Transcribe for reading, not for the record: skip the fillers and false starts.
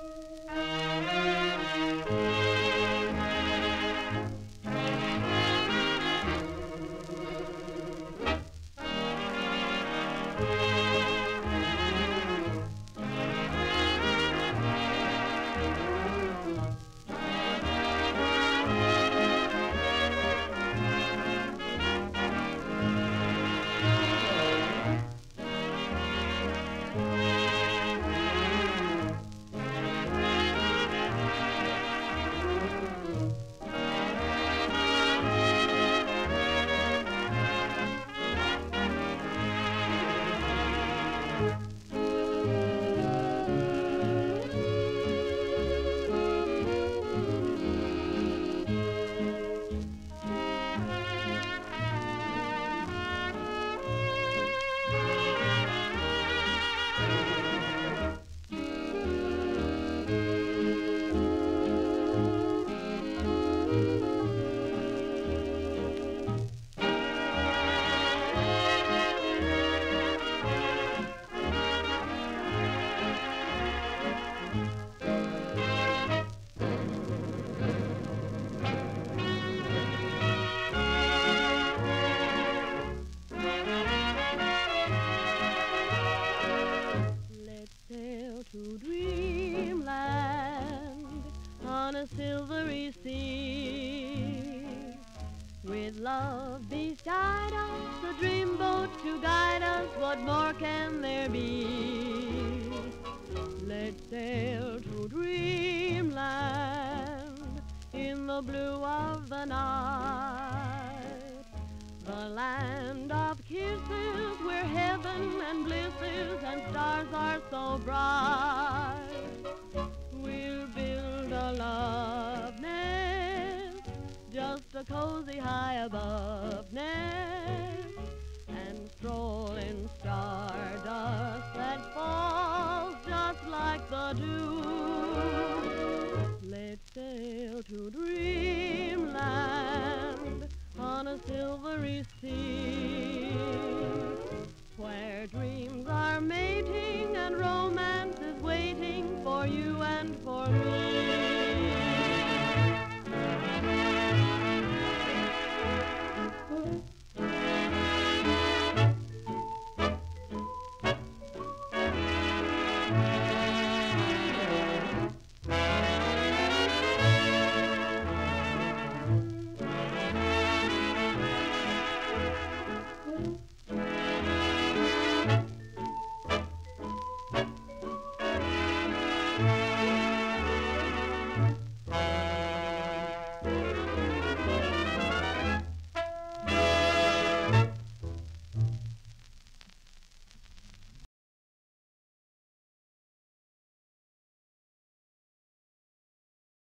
To dreamland on a silvery sea, with love beside us, a dreamboat to guide us, what more can there be? Let's sail to dreamland in the blue of the night, the land of kisses where heaven and blisses and stars are so bright. We'll build a love nest, just a cozy high above nest, and stroll in stardust